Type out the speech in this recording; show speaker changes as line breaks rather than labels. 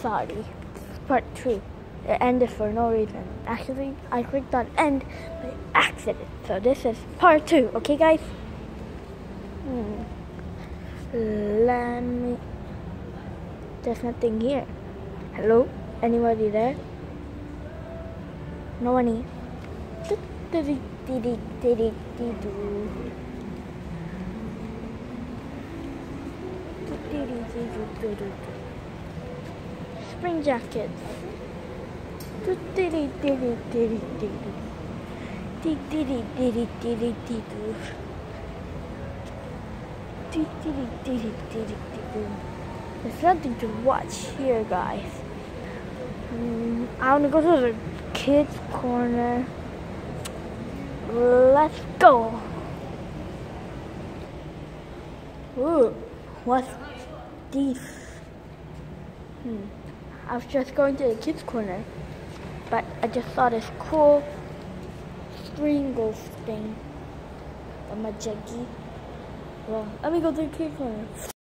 sorry. Part 3. It ended for no reason. Actually, I clicked on end by accident. So this is part 2. Okay, guys? Let me... There's nothing here. Hello? Anybody there? No one here. Spring jackets. There's nothing to watch here, guys. I want to go to the kids' corner. Let's go. Ooh, what's this? I was just going to the kids' corner, but I just saw this cool Pringles thing. I'm a jaggy. Well, let me go to the kids' corner.